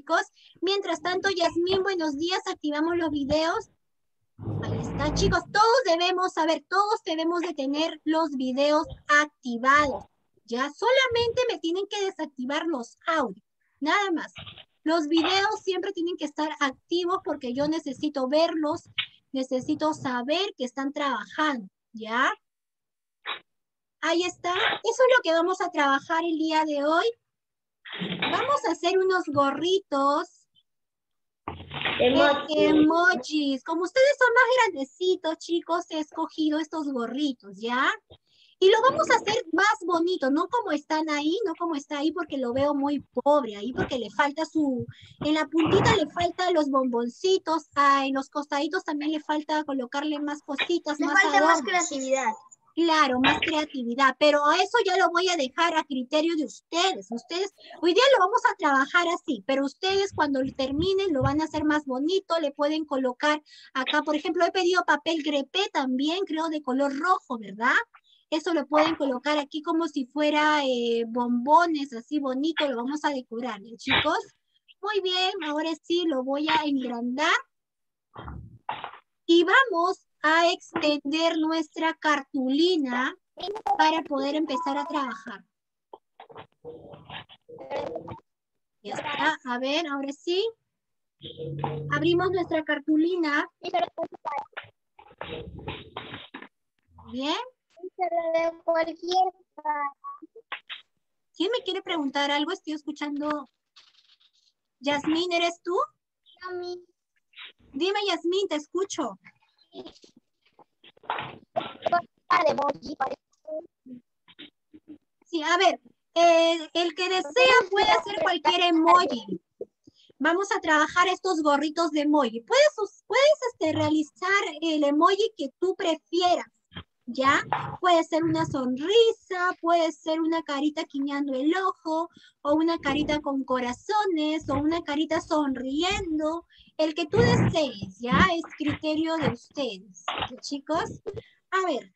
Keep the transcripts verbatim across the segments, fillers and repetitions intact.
chicos. Mientras tanto, Yasmín, buenos días, activamos los videos. Ahí está, chicos, todos debemos saber, todos debemos de tener los videos activados. Ya solamente me tienen que desactivar los audios, nada más. Los videos siempre tienen que estar activos porque yo necesito verlos, necesito saber que están trabajando, ¿ya? Ahí está, eso es lo que vamos a trabajar el día de hoy. Vamos a hacer unos gorritos. Emoji. Eh, emojis. Como ustedes son más grandecitos, chicos, he escogido estos gorritos, ¿ya? Y lo vamos a hacer más bonito, no como están ahí, no como está ahí porque lo veo muy pobre ahí, porque le falta su, en la puntita le falta los bomboncitos, ah, en los costaditos también le falta colocarle más cositas, Le más falta más adornos. creatividad. Claro, más creatividad, pero a eso ya lo voy a dejar a criterio de ustedes. Ustedes, hoy día lo vamos a trabajar así, pero ustedes cuando lo terminen lo van a hacer más bonito, le pueden colocar acá, por ejemplo, he pedido papel crepé también, creo de color rojo, ¿verdad? Eso lo pueden colocar aquí como si fuera eh, bombones, así bonito, lo vamos a decorar, ¿ya, chicos? Muy bien, ahora sí lo voy a engrandar. Y vamos a extender nuestra cartulina para poder empezar a trabajar. Ya está, a ver, ahora sí. Abrimos nuestra cartulina. Bien. ¿Quién me quiere preguntar algo? Estoy escuchando. Yasmín, ¿eres tú? Dime, Yasmín, te escucho. Sí, a ver, eh, el que desea puede hacer cualquier emoji. Vamos a trabajar estos gorritos de emoji. Puedes, puedes este, realizar el emoji que tú prefieras, ¿ya? Puede ser una sonrisa, puede ser una carita guiñando el ojo, o una carita con corazones, o una carita sonriendo. El que tú desees, ¿ya? Es criterio de ustedes, ¿ok, chicos? A ver.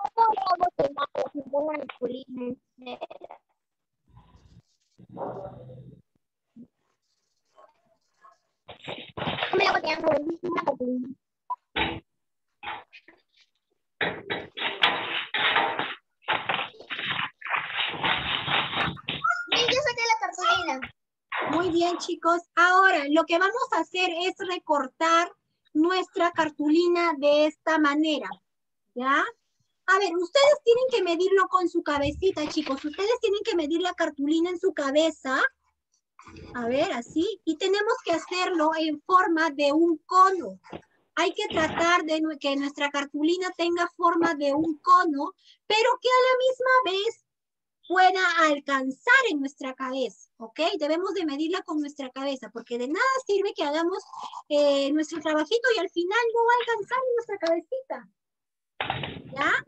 Ya saqué la cartulina. Muy bien, chicos. Ahora, lo que vamos a hacer es recortar nuestra cartulina de esta manera, ¿ya? A ver, ustedes tienen que medirlo con su cabecita, chicos. Ustedes tienen que medir la cartulina en su cabeza. A ver, así. Y tenemos que hacerlo en forma de un cono. Hay que tratar de que nuestra cartulina tenga forma de un cono, pero que a la misma vez pueda alcanzar en nuestra cabeza, ¿ok? Debemos de medirla con nuestra cabeza, porque de nada sirve que hagamos eh, nuestro trabajito y al final no va a alcanzar en nuestra cabecita. ¿Ya?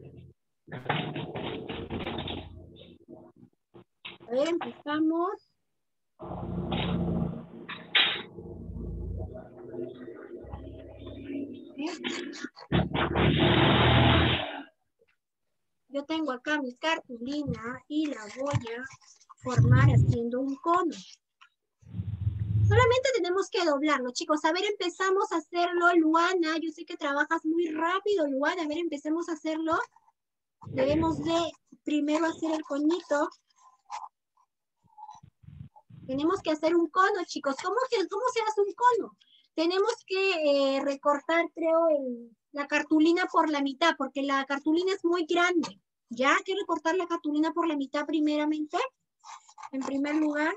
A ver, empezamos. Yo tengo acá mi cartulina y la voy a formar haciendo un cono. Solamente tenemos que doblarlo, chicos. A ver, empezamos a hacerlo, Luana. Yo sé que trabajas muy rápido, Luana. A ver, empecemos a hacerlo. Debemos de primero hacer el coñito. Tenemos que hacer un cono, chicos. ¿Cómo, que, cómo se hace un cono? Tenemos que eh, recortar, creo, el, la cartulina por la mitad, porque la cartulina es muy grande. ¿Ya? Hay que recortar la cartulina por la mitad primeramente. En primer lugar.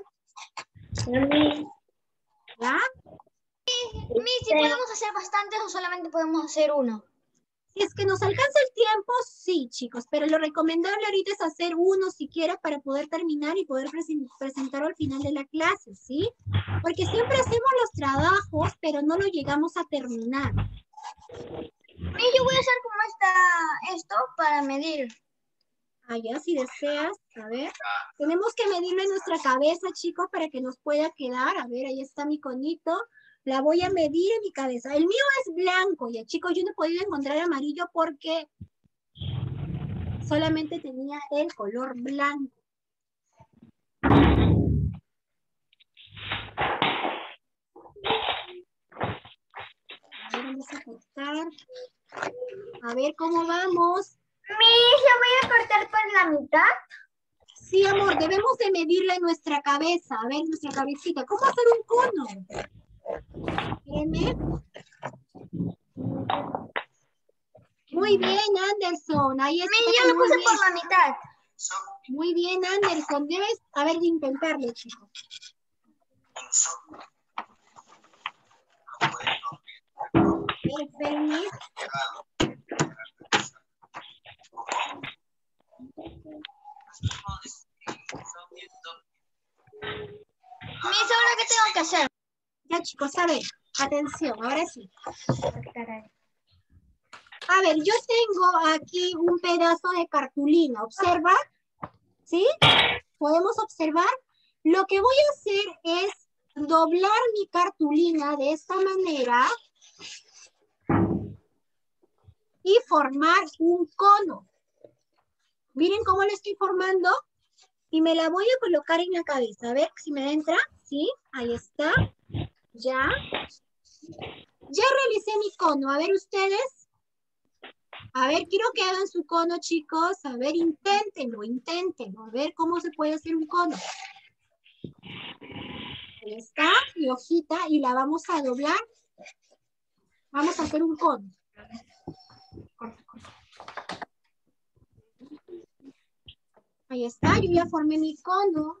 ¿Ya? Mi, si podemos hacer bastantes o solamente podemos hacer uno. Si es que nos alcanza el tiempo, sí, chicos, pero lo recomendable ahorita es hacer uno siquiera para poder terminar y poder presentarlo al final de la clase, ¿sí? Porque siempre hacemos los trabajos, pero no lo llegamos a terminar. Mi, yo voy a hacer como está esto para medir. Allá, si deseas, a ver. Tenemos que medirlo en nuestra cabeza, chicos, para que nos pueda quedar. A ver, ahí está mi conito. La voy a medir en mi cabeza. El mío es blanco, ya, chicos, yo no he podido encontrar amarillo porque solamente tenía el color blanco. cortar. A ver cómo vamos. Miss, ¿lo voy a cortar por la mitad? Sí, amor, debemos de medirla en nuestra cabeza. A ver, nuestra cabecita. ¿Cómo hacer un cono? Espérenme. Muy bien, Anderson. Ahí está. Miss, yo lo muy puse bien. por la mitad. Muy bien, Anderson. Debes, a ver, de intentarlo, chicos. Espérenme. Miss, ¿ahora qué tengo que hacer? Ya, chicos, a ver. Atención, ahora sí. A ver, yo tengo aquí un pedazo de cartulina. ¿Observa? ¿Sí? ¿Podemos observar? Lo que voy a hacer es doblar mi cartulina de esta manera y formar un cono. Miren cómo lo estoy formando. Y me la voy a colocar en la cabeza. A ver si me entra. Sí, ahí está. Ya. Ya realicé mi cono. A ver ustedes. A ver, quiero que hagan su cono, chicos. A ver, inténtenlo, inténtenlo. A ver cómo se puede hacer un cono. Ahí está mi hojita y la vamos a doblar. Vamos a hacer un cono. Ahí está, yo ya formé mi cono.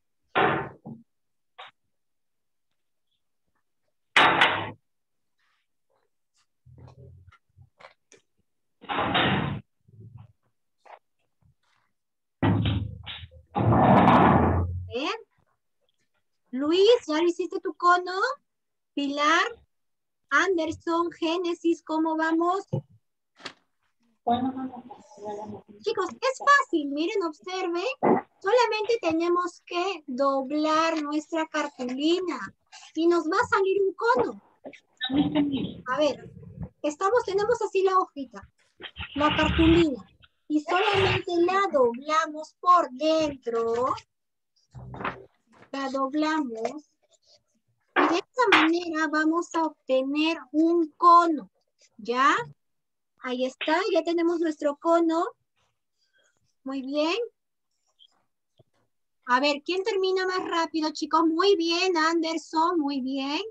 Bien. Luis, ¿ya lo hiciste tu cono? Pilar, Anderson, Génesis, ¿cómo vamos? Chicos, es fácil, miren, observen. Solamente tenemos que doblar nuestra cartulina y nos va a salir un cono. A ver, estamos, tenemos así la hojita, la cartulina, y solamente la doblamos por dentro. La doblamos. Y de esta manera vamos a obtener un cono. ¿Ya? Ahí está, ya tenemos nuestro cono. Muy bien. A ver, ¿quién termina más rápido, chicos? Muy bien, Anderson, muy bien.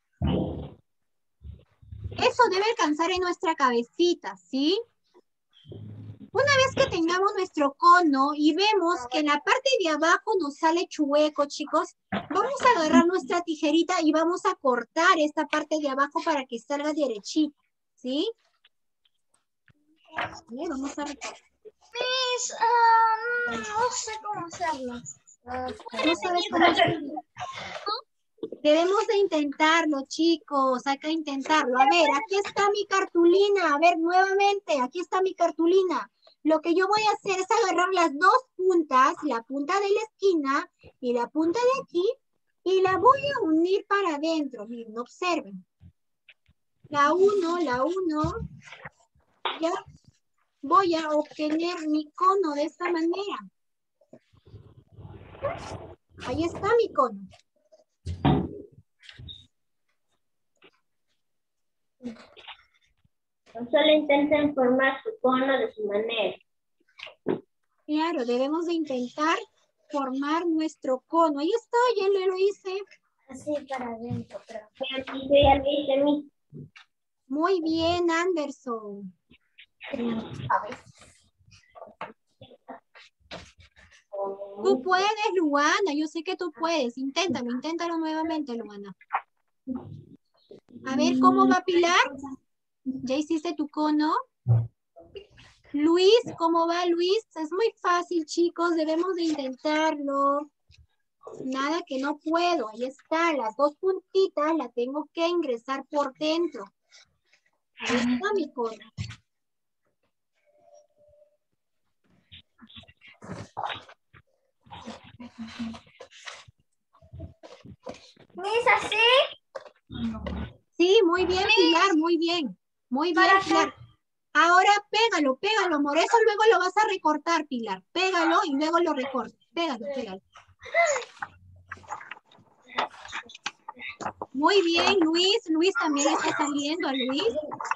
Eso debe alcanzar en nuestra cabecita, ¿sí? Una vez que tengamos nuestro cono y vemos que en la parte de abajo nos sale chueco, chicos, vamos a agarrar nuestra tijerita y vamos a cortar esta parte de abajo para que salga derechita, ¿sí? Bien, vamos a recortar. Miss, uh, no sé cómo hacerlo. ¿No sabes cómo hacerlo? Debemos de intentarlo, chicos. Hay que intentarlo. A ver, aquí está mi cartulina. A ver, nuevamente, aquí está mi cartulina. Lo que yo voy a hacer es agarrar las dos puntas, la punta de la esquina y la punta de aquí, y la voy a unir para adentro. Miren, observen. La uno, la uno. Ya voy a obtener mi cono de esta manera. Ahí está mi cono. Solo intenten formar su cono de su manera. Claro, debemos de intentar formar nuestro cono. Ahí está, ya lo hice. Así para adentro, pero... Yo ya lo hice mi. Muy bien, Anderson. A ver. Tú puedes, Luana. Yo sé que tú puedes. Inténtalo, inténtalo nuevamente, Luana. A ver, ¿cómo va Pilar? ¿Ya hiciste tu cono? Luis, ¿cómo va Luis? Es muy fácil, chicos. Debemos de intentarlo. Nada que no puedo. Ahí está. Las dos puntitas las tengo que ingresar por dentro. Ahí está mi cono. Miss, así. Sí, muy bien, Pilar, muy bien. Muy bien, Pilar. Ahora pégalo, pégalo, amor. Eso luego lo vas a recortar, Pilar. Pégalo y luego lo recortas. Pégalo, pégalo. Muy bien, Luis. Luis también está saliendo, a Luis.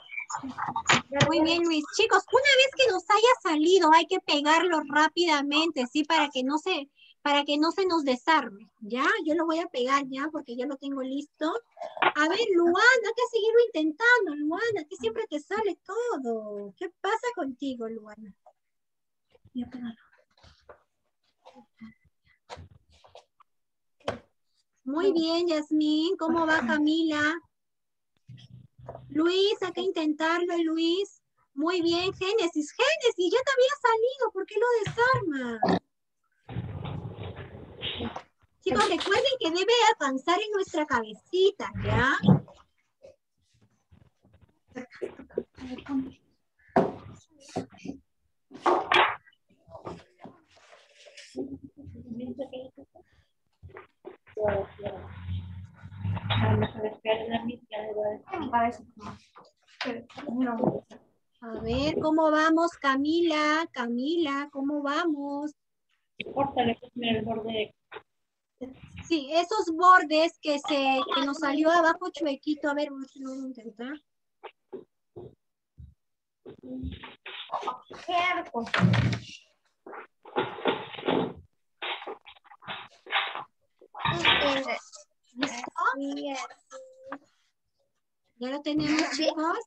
Muy bien, Luis. Chicos, una vez que nos haya salido, hay que pegarlo rápidamente, ¿sí? Para que no se, para que no se nos desarme, ¿ya? Yo lo voy a pegar ya, porque ya lo tengo listo. A ver, Luana, hay que seguirlo intentando, Luana, que siempre te sale todo. ¿Qué pasa contigo, Luana? Voy a pegarlo. Muy bien, Yasmín. ¿Cómo va, Camila? Luis, hay que intentarlo, Luis. Muy bien, Génesis. Génesis, ya te había salido. ¿Por qué lo desarma? Chicos, recuerden que debe alcanzar en nuestra cabecita, ¿ya? A ver, ¿cómo vamos, Camila? Camila, ¿cómo vamos? Sí, esos bordes que se que nos salió abajo chuequito. A ver, vamos a intentar. ¿Listo? ¿Ya lo tenemos, chicos?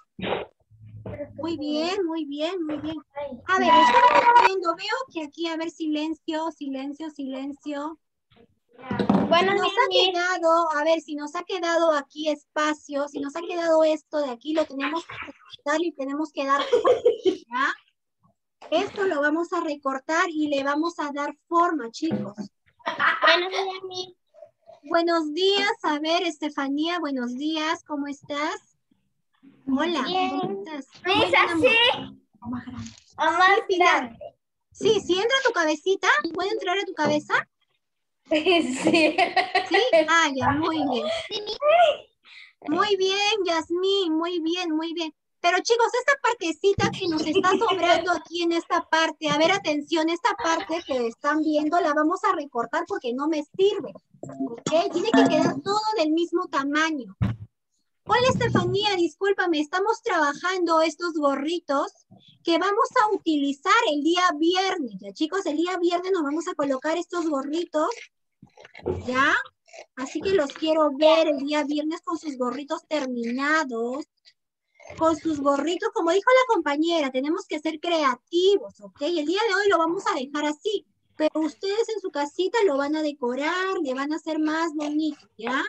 Muy bien, muy bien, muy bien. A ver, estamos viendo, veo que aquí, a ver, silencio, silencio, silencio. Bueno, nos ha quedado, a ver, si nos ha quedado aquí espacio, si nos ha quedado esto de aquí, lo tenemos que recortar y tenemos que dar forma, ¿ya? Esto lo vamos a recortar y le vamos a dar forma, chicos. Buenos días, Buenos días, a ver, Estefanía, buenos días, ¿cómo estás? Hola, bien. ¿cómo estás? ¿Es así? O más grande. ¿O más Sí, Pilar. grande? Sí, si entra a tu cabecita, ¿puede entrar a tu cabeza? Sí. ¿Sí? Ah, ya, muy bien. Muy bien, Yasmín, muy bien, muy bien. Pero chicos, esta partecita que nos está sobrando aquí en esta parte, a ver, atención, esta parte que están viendo la vamos a recortar porque no me sirve, ¿ok? Tiene que quedar todo del mismo tamaño. Hola, Estefanía, discúlpame, estamos trabajando estos gorritos que vamos a utilizar el día viernes, ¿ya, chicos? El día viernes nos vamos a colocar estos gorritos, ¿ya? Así que los quiero ver el día viernes con sus gorritos terminados, con sus gorritos, como dijo la compañera, tenemos que ser creativos, ¿ok? El día de hoy lo vamos a dejar así, pero ustedes en su casita lo van a decorar, le van a hacer más bonito, ¿ya?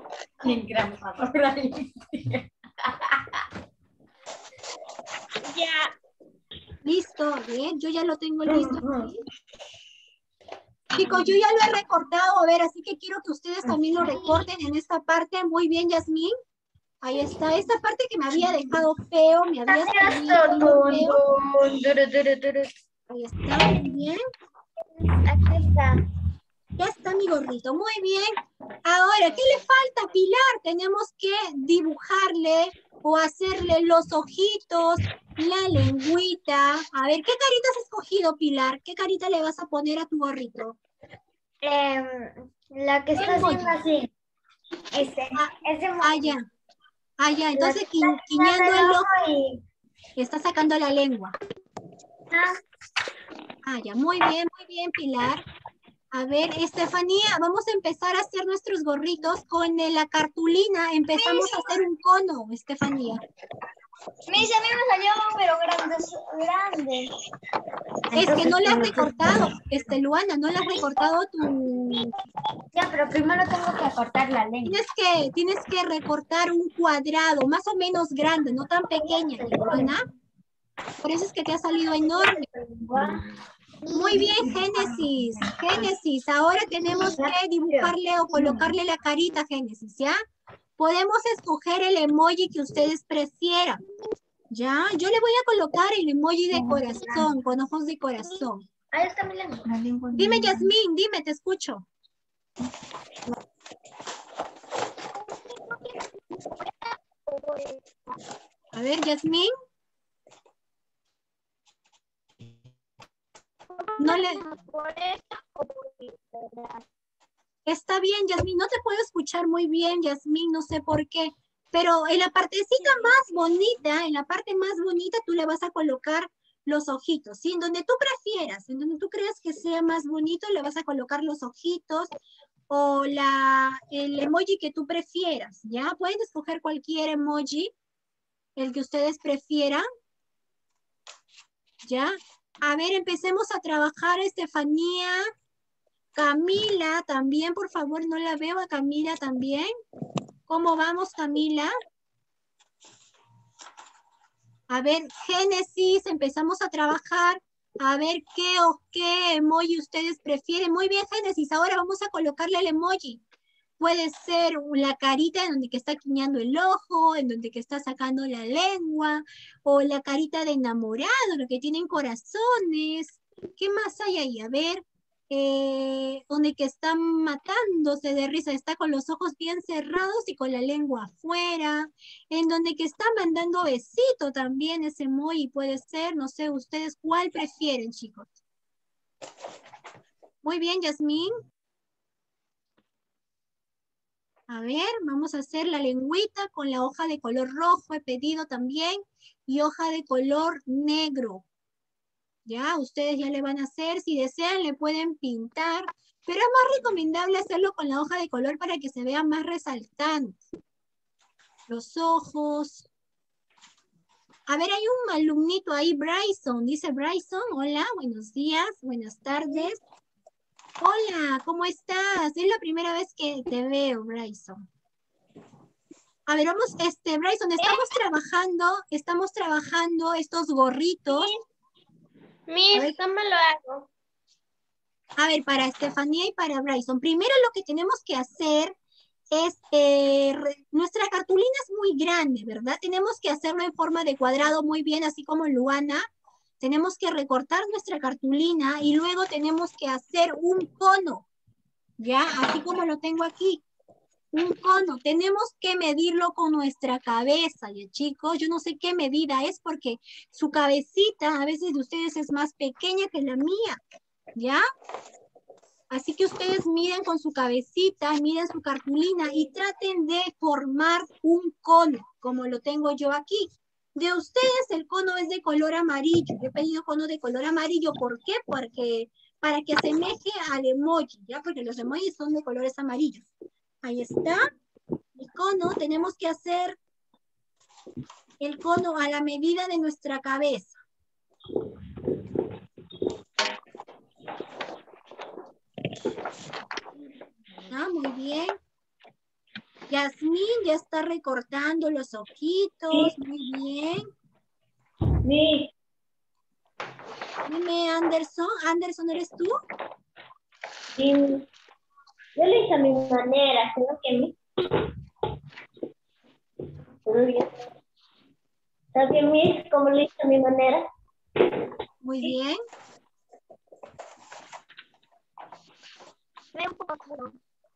Ya. Listo, bien, yo ya lo tengo listo aquí. Chicos, yo ya lo he recortado, a ver, así que quiero que ustedes también lo recorten en esta parte. Muy bien, Yasmín. Ahí está, esta parte que me había dejado feo, me había salido feo. Ahí está, muy bien. Aquí está. Ya está mi gorrito, muy bien. Ahora, ¿qué le falta, Pilar? Tenemos que dibujarle o hacerle los ojitos, la lengüita. A ver, ¿qué carita has escogido, Pilar? ¿Qué carita le vas a poner a tu gorrito? Eh, la que está haciendo así. Ese. Ah, Ese ah, ya. Ah, ya, entonces La qui- quiñando el ojo, y... está sacando la lengua. Ah, Ah, ya, muy bien, muy bien, Pilar. A ver, Estefanía, vamos a empezar a hacer nuestros gorritos con eh, la cartulina. Empezamos a hacer un cono, Estefanía. Mis, a mí me salió, pero grandes, grande. Es que no le has recortado, este, Luana, no le has recortado tu... Ya, pero primero tengo que cortar la lengua. Tienes que, tienes que recortar un cuadrado, más o menos grande, no tan pequeña, Luana. Por eso es que te ha salido enorme. Muy bien, Génesis. Génesis, ahora tenemos que dibujarle o colocarle la carita, Génesis, ¿ya? Podemos escoger el emoji que ustedes prefieran. ¿Ya? Yo le voy a colocar el emoji de corazón, con ojos de corazón. Ahí está mi lengua. Dime, Yasmín, dime, te escucho. A ver, Yasmín. No le... Está bien, Yasmín, no te puedo escuchar muy bien, Yasmín, no sé por qué. Pero en la partecita más bonita, en la parte más bonita, tú le vas a colocar los ojitos, ¿sí? En donde tú prefieras, en donde tú creas que sea más bonito, le vas a colocar los ojitos o la, el emoji que tú prefieras, ¿ya? Pueden escoger cualquier emoji, el que ustedes prefieran, ¿ya? A ver, empecemos a trabajar, Estefanía. Camila, también, por favor, no la veo a Camila también. ¿Cómo vamos, Camila? A ver, Génesis, empezamos a trabajar. A ver qué o qué emoji ustedes prefieren. Muy bien, Génesis, ahora vamos a colocarle el emoji. Puede ser la carita en donde que está guiñando el ojo, en donde que está sacando la lengua, o la carita de enamorado, lo que tienen corazones. ¿Qué más hay ahí? A ver, eh, donde que está matándose de risa, está con los ojos bien cerrados y con la lengua afuera, en donde que está mandando besito también ese emoji puede ser, no sé, ustedes cuál prefieren, chicos. Muy bien, Yasmín. A ver, vamos a hacer la lengüita con la hoja de color rojo, he pedido también, y hoja de color negro. Ya, ustedes ya le van a hacer, si desean le pueden pintar, pero es más recomendable hacerlo con la hoja de color para que se vea más resaltante. Los ojos. A ver, hay un alumnito ahí, Bryson, dice Bryson, hola, buenos días, buenas tardes. Hola, ¿cómo estás? Es la primera vez que te veo, Bryson. A ver, vamos, este, Bryson, estamos trabajando, estamos trabajando estos gorritos. Miss, ¿cómo lo hago? A ver, para Estefanía y para Bryson. Primero lo que tenemos que hacer es, eh, re, nuestra cartulina es muy grande, ¿verdad? Tenemos que hacerlo en forma de cuadrado muy bien, así como Luana. Tenemos que recortar nuestra cartulina y luego tenemos que hacer un cono, ¿ya? Así como lo tengo aquí. Un cono, tenemos que medirlo con nuestra cabeza, ¿ya chicos? Yo no sé qué medida es porque su cabecita a veces de ustedes es más pequeña que la mía, ¿ya? Así que ustedes miren con su cabecita, miren su cartulina y traten de formar un cono, como lo tengo yo aquí. De ustedes el cono es de color amarillo. Yo he pedido cono de color amarillo, ¿por qué? Porque para que asemeje al emoji, ¿ya? Porque los emojis son de colores amarillos. Ahí está. El cono, tenemos que hacer el cono a la medida de nuestra cabeza. Ah, muy bien. Yasmín ya está recortando los ojitos. Muy bien. Miss. Dime, Anderson. Anderson, ¿eres tú? Sí. Yo lo hice a mi manera, creo que mi... ¿Está bien, Miss? ¿Cómo lo hice a mi manera? Muy bien. Ve un poco oscuro.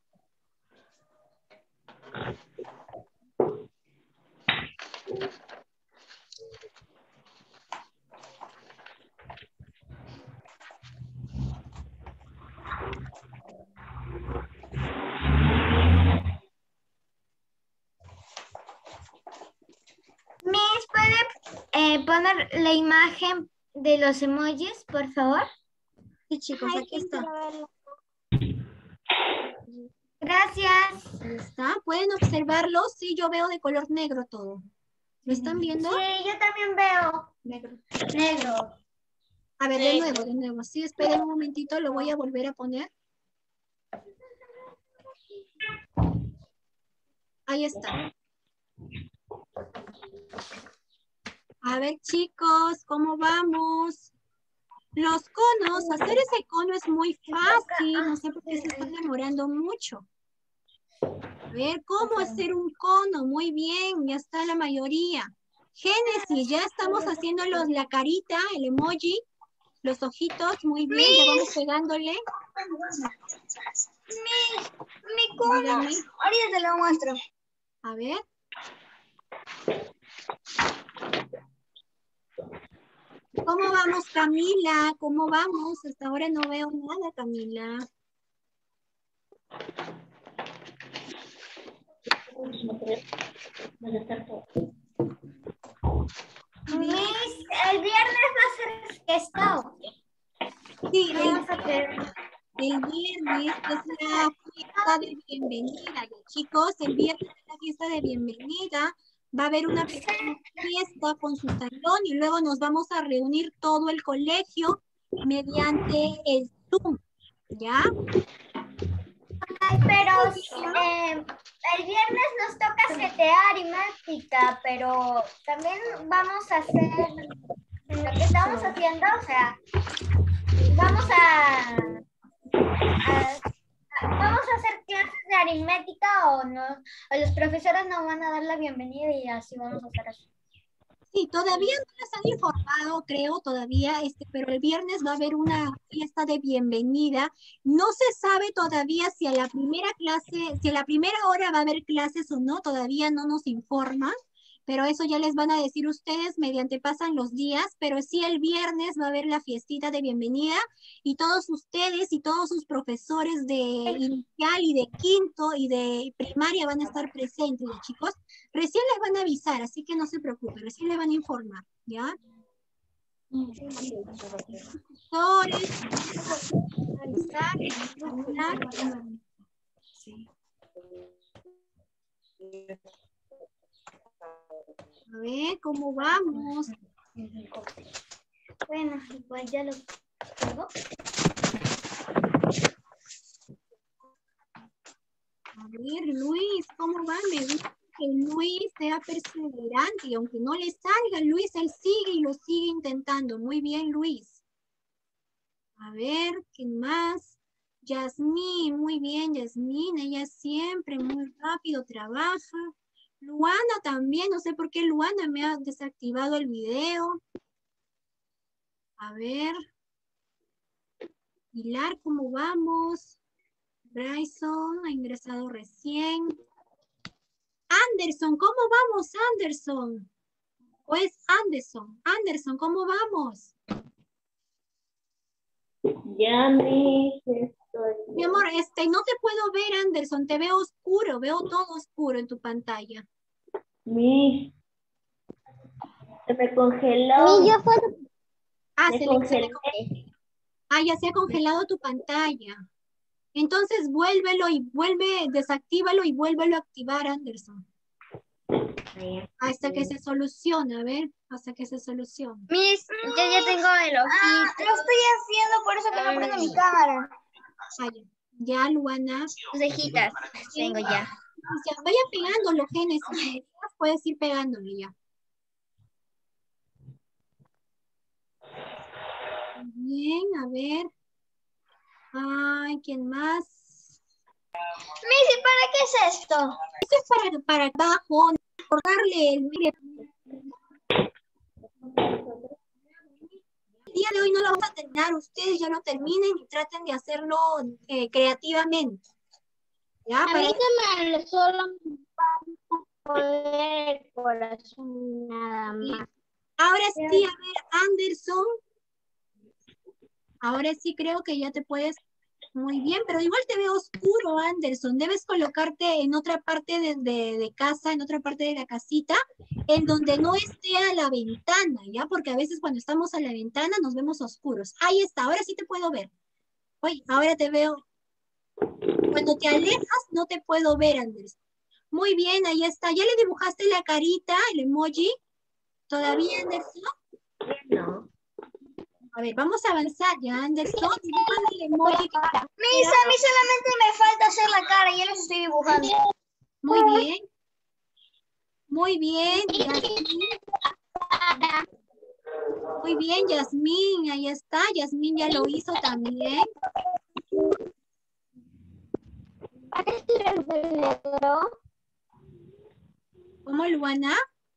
Miss, ¿puede eh, poner la imagen de los emojis, por favor? Sí, chicos, Ay, aquí está. Gracias. Ahí está. ¿Pueden observarlo? Sí, yo veo de color negro todo. ¿Lo están viendo? Sí, yo también veo. Negro. Negro. A ver, de nuevo, de nuevo. Sí, esperen un momentito, lo voy a volver a poner. Ahí está. A ver, chicos, ¿cómo vamos? Los conos, hacer ese cono es muy fácil. No sé por qué se están demorando mucho. A ver, ¿cómo hacer un cono? Muy bien, ya está la mayoría. Génesis, ya estamos haciendo los, la carita, el emoji, los ojitos, muy bien, ya vamos pegándole. Mi, mi cono. Díganme. Ahorita te lo muestro. A ver. ¿Cómo vamos, Camila? ¿Cómo vamos? Hasta ahora no veo nada, Camila. Miss, el viernes va a ser fiesta, ¿o qué? Sí, ¿Qué el, vamos a hacer? el viernes es la fiesta de bienvenida, ya, chicos. El viernes es la fiesta de bienvenida. Va a haber una pequeña fiesta con su salón y luego nos vamos a reunir todo el colegio mediante el Zoom, ¿ya? Ay, pero eh, el viernes nos toca setear y mágica, pero también vamos a hacer lo que estamos haciendo, o sea, vamos a, a- vamos a hacer clases de aritmética o no, o los profesores nos van a dar la bienvenida y así vamos a hacer eso. Sí, todavía no les han informado, creo, todavía, este, pero el viernes va a haber una fiesta de bienvenida. No se sabe todavía si a la primera clase, si a la primera hora va a haber clases o no, todavía no nos informan, pero eso ya les van a decir ustedes mediante pasan los días, pero sí el viernes va a haber la fiestita de bienvenida y todos ustedes y todos sus profesores de inicial y de quinto y de primaria van a estar presentes, chicos. Recién les van a avisar, así que no se preocupen, recién les van a informar, ¿ya? Profesores, avisar, hablar. A ver, ¿cómo vamos? Bueno, igual ya lo tengo. A ver, Luis, ¿cómo va? Me gusta que Luis sea perseverante y aunque no le salga, Luis, él sigue y lo sigue intentando. Muy bien, Luis. A ver, ¿quién más? Yasmín, muy bien, Yasmín, ella siempre muy rápido trabaja. Luana también, no sé por qué Luana me ha desactivado el video. A ver. Pilar, ¿cómo vamos? Bryson ha ingresado recién. Anderson, ¿cómo vamos, Anderson? ¿O es Anderson? Anderson, ¿cómo vamos? Ya, Miss, estoy... Mi amor, este, no te puedo ver, Anderson, te veo oscuro, veo todo oscuro en tu pantalla. Miss, se me congeló. Ni yo puedo. Ah, Me se le, se le congelé. ah, ya se ha congelado tu pantalla. Entonces vuélvelo y vuelve, desactívalo y vuélvelo a activar, Anderson. Hasta que se solucione, a ver, hasta que se solucione. Miss, yo ya tengo el ojito. Ah, lo estoy haciendo, por eso que no prendo mi cámara. Ah, ya. Ya, Luana. Cejitas, tengo ya. Ya, vaya pegándolo, Génesis. Puedes ir pegándolo ya. Bien, a ver. Ay, ¿quién más? Miss, ¿y para qué es esto? Esto es para, para abajo, por darle, mire. El día de hoy no lo vamos a terminar, ustedes ya lo terminen y traten de hacerlo eh, creativamente. ¿Ya? A Para... mí se me solo poder el corazón nada más. Ahora sí, a ver, Anderson. Ahora sí creo que ya te puedes... Muy bien, pero igual te veo oscuro, Anderson. Debes colocarte en otra parte de, de, de casa, en otra parte de la casita, en donde no esté a la ventana, ¿ya? Porque a veces cuando estamos a la ventana nos vemos oscuros. Ahí está, ahora sí te puedo ver. Oye, ahora te veo. Cuando te alejas no te puedo ver, Anderson. Muy bien, ahí está. ¿Ya le dibujaste la carita, el emoji? ¿Todavía, Anderson? No. A ver, vamos a avanzar ya, Anderson. Dibújame el emoji. Miss, a mí solamente me falta hacer la cara y ya les estoy dibujando. Muy bien. Muy bien, Yasmín. Muy bien, Yasmín. Ahí está. Yasmín ya lo hizo también. ¿Cómo, Luana?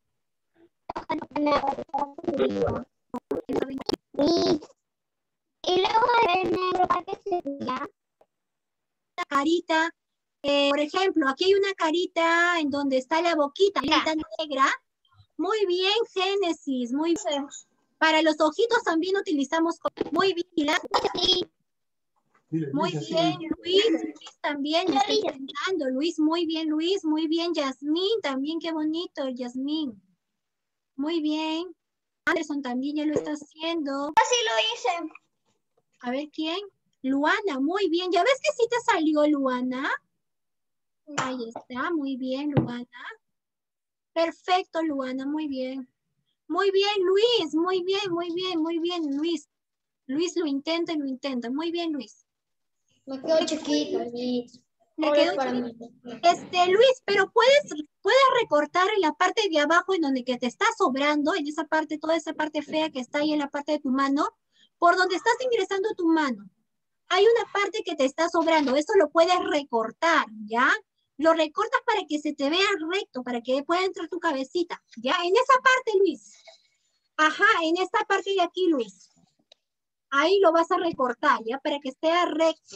Y luego el negro, ¿para qué sería? La carita. Eh, por ejemplo, aquí hay una carita en donde está la boquita, la carita negra. Muy bien, Génesis. Muy bien. Para los ojitos también utilizamos. Muy bien. Muy bien, Luis. Luis también está intentando. Luis, muy bien, Luis. Muy bien, Yasmín. También, qué bonito, Yasmín. Muy bien. Anderson también ya lo está haciendo. Así lo hice. A ver, ¿quién? Luana, muy bien. ¿Ya ves que sí te salió, Luana? Ahí está, muy bien, Luana. Perfecto, Luana, muy bien. Muy bien, Luis. Muy bien, muy bien, muy bien, Luis. Luis lo intenta y lo intenta. Muy bien, Luis. Me quedo chiquito, Luis. Le quedó para chiquito. mí. Este, Luis, pero puedes, puedes recortar en la parte de abajo en donde que te está sobrando, en esa parte, toda esa parte fea que está ahí en la parte de tu mano, por donde estás ingresando tu mano. Hay una parte que te está sobrando, eso lo puedes recortar, ¿ya? Lo recortas para que se te vea recto, para que pueda entrar tu cabecita, ¿ya? En esa parte, Luis. Ajá, en esta parte de aquí, Luis. Ahí lo vas a recortar, ¿ya? Para que esté recto.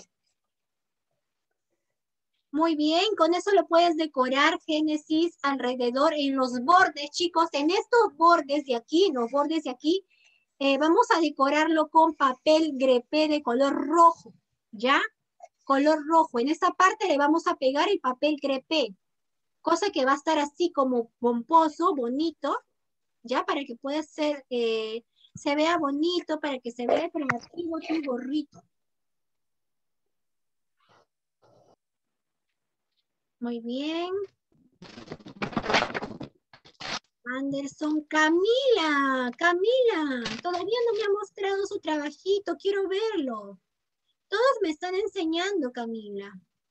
Muy bien, con eso lo puedes decorar, Génesis, alrededor, en los bordes, chicos. En estos bordes de aquí, en los bordes de aquí, eh, vamos a decorarlo con papel grepé de color rojo, ¿ya? Color rojo. En esta parte le vamos a pegar el papel grepé, cosa que va a estar así como pomposo, bonito, ¿ya? Para que pueda ser, eh, se vea bonito, para que se vea creativo tu gorrito. Muy bien. Anderson, Camila, Camila, todavía no me ha mostrado su trabajito, quiero verlo. Todos me están enseñando, Camila.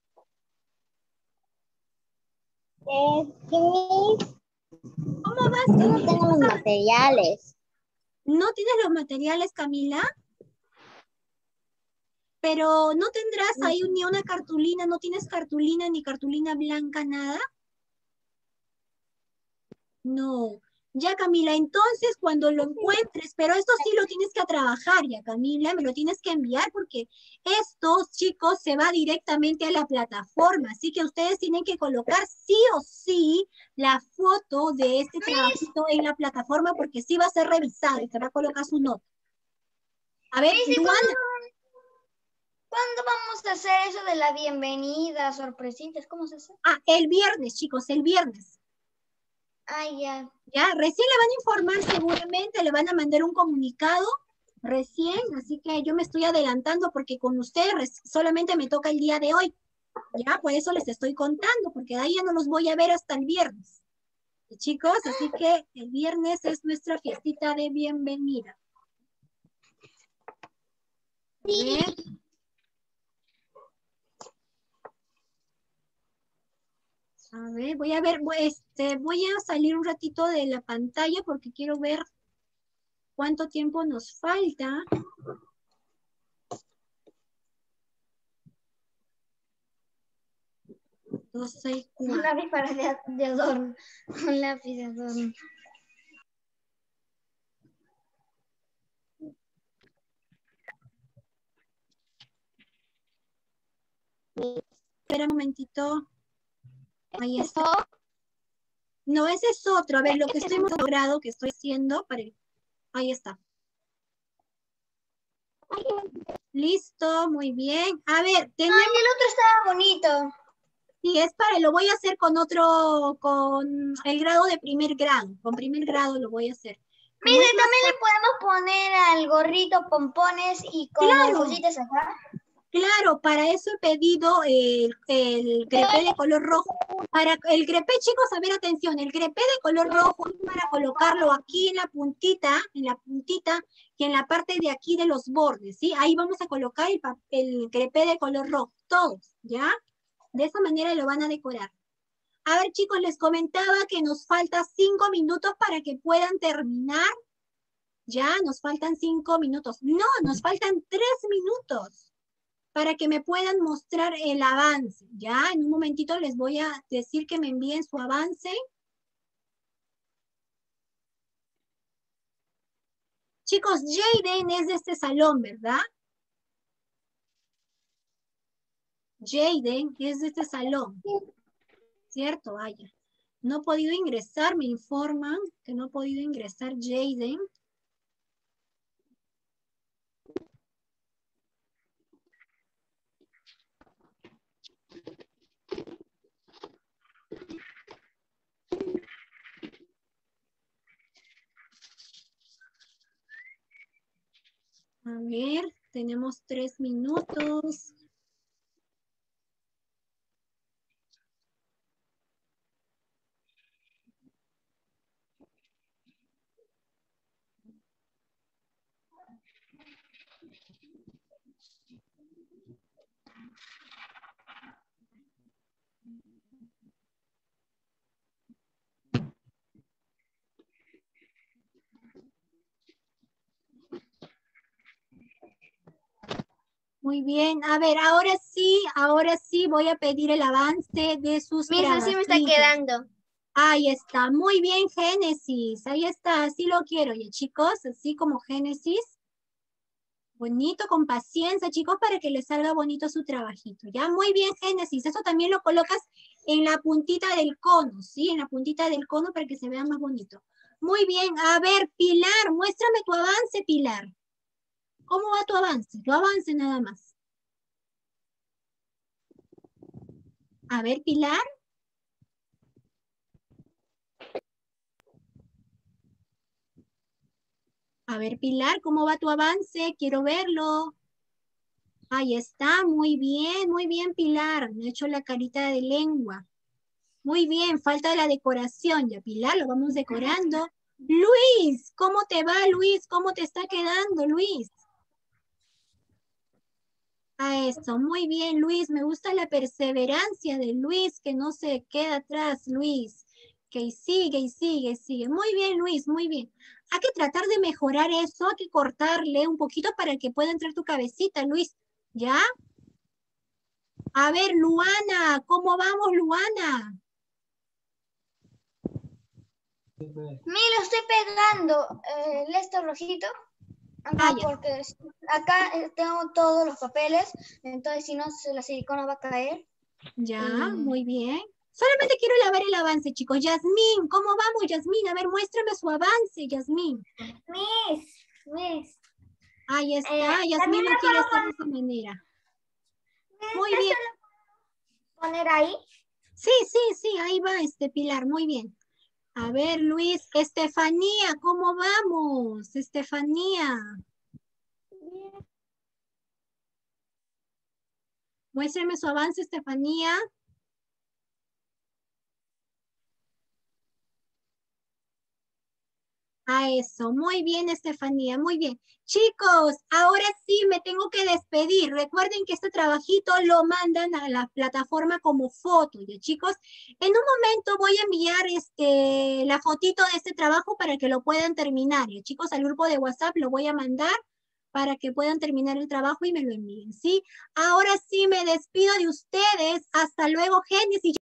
Eh, ¿Cómo vas? yo no tengo los materiales. ¿No tienes los materiales, Camila? Pero ¿no tendrás ahí ni una cartulina? ¿No tienes cartulina ni cartulina blanca, nada? No. Ya, Camila, entonces cuando lo encuentres, pero esto sí lo tienes que trabajar ya, Camila, me lo tienes que enviar porque estos chicos se va directamente a la plataforma, así que ustedes tienen que colocar sí o sí la foto de este trabajito en la plataforma porque sí va a ser revisado y se va a colocar su nota. A ver, Miss, Luana. ¿Cuándo vamos a hacer eso de la bienvenida, sorpresitas? ¿Cómo se hace? Ah, el viernes, chicos, el viernes. Ah, ya. Ya, recién le van a informar seguramente, le van a mandar un comunicado recién, así que yo me estoy adelantando porque con ustedes solamente me toca el día de hoy. Ya, por eso les estoy contando, porque de ahí ya no los voy a ver hasta el viernes. Y chicos, así que el viernes es nuestra fiestita de bienvenida. A ver. A ver, voy a ver, este, voy a salir un ratito de la pantalla porque quiero ver cuánto tiempo nos falta. Dos, seis, cuatro. Un lápiz para de, de adorno. Un lápiz de adorno. Espera un momentito. Ahí está. No, ese es otro. A ver, lo que estoy logrado, que estoy haciendo. Para... Ahí está. Listo, muy bien. A ver, tenemos... Ay, el otro estaba bonito. Sí, es para, lo voy a hacer con otro, con el grado de primer grado. Con primer grado lo voy a hacer. Mire, también le podemos poner al gorrito pompones y con claro, cositas acá. Claro, para eso he pedido el, el grepé de color rojo. Para el grepé, chicos, a ver, atención, el grepé de color rojo es para colocarlo aquí en la puntita, en la puntita y en la parte de aquí de los bordes, ¿sí? Ahí vamos a colocar el, el grepé de color rojo, todos, ¿ya? De esa manera lo van a decorar. A ver, chicos, les comentaba que nos falta cinco minutos para que puedan terminar. Ya, nos faltan cinco minutos. No, nos faltan tres minutos para que me puedan mostrar el avance. Ya, en un momentito les voy a decir que me envíen su avance. Chicos, Jaden es de este salón, ¿verdad? Jaden es de este salón. ¿Cierto? Vaya. No he podido ingresar, me informan que no he podido ingresar Jaden. Tenemos tres minutos. Muy bien, a ver, ahora sí, ahora sí voy a pedir el avance de sus Miss, así me está trabajitos. quedando. Ahí está, muy bien, Génesis, ahí está, así lo quiero, ya chicos, así como Génesis. Bonito, con paciencia, chicos, para que les salga bonito su trabajito, ¿ya? Muy bien, Génesis, eso también lo colocas en la puntita del cono, ¿sí? En la puntita del cono para que se vea más bonito. Muy bien, a ver, Pilar, muéstrame tu avance, Pilar. ¿Cómo va tu avance? Tu avance nada más. A ver, Pilar. A ver, Pilar, ¿cómo va tu avance? Quiero verlo. Ahí está, muy bien, muy bien, Pilar. Me he hecho la carita de lengua. Muy bien, falta la decoración. Ya, Pilar, lo vamos decorando. Luis, ¿cómo te va, Luis? ¿Cómo te está quedando, Luis? A eso, muy bien, Luis. Me gusta la perseverancia de Luis, que no se queda atrás, Luis. Que sigue y sigue y sigue. Muy bien, Luis, muy bien. Hay que tratar de mejorar eso, hay que cortarle un poquito para que pueda entrar tu cabecita, Luis. ¿Ya? A ver, Luana, ¿cómo vamos, Luana? Mira, estoy pegando eh, el esto rojito. Acá, Ah, ya. porque acá eh, tengo todos los papeles, entonces si no, se- la silicona va a caer. Ya, Y- muy bien. Solamente quiero lavar el avance, chicos. Yasmín, ¿cómo vamos, Yasmín? A ver, muéstrame su avance, Yasmín. Miss, Miss. Ahí Eh, está, Yasmín también lo la quiere puedo hacer de esa manera. poner, Muy bien. ¿esto lo puedo poner ahí? Sí, sí, sí, ahí va este Pilar, muy bien. A ver, Luis, Estefanía, ¿cómo vamos? Estefanía. Muéstrame su avance, Estefanía. A eso, muy bien, Estefanía, muy bien. Chicos, ahora sí me tengo que despedir. Recuerden que este trabajito lo mandan a la plataforma como foto, ¿ya, chicos? En un momento voy a enviar este, la fotito de este trabajo para que lo puedan terminar, ¿ya, chicos? Al grupo de WhatsApp lo voy a mandar para que puedan terminar el trabajo y me lo envíen, ¿sí? Ahora sí me despido de ustedes. Hasta luego, Génesis.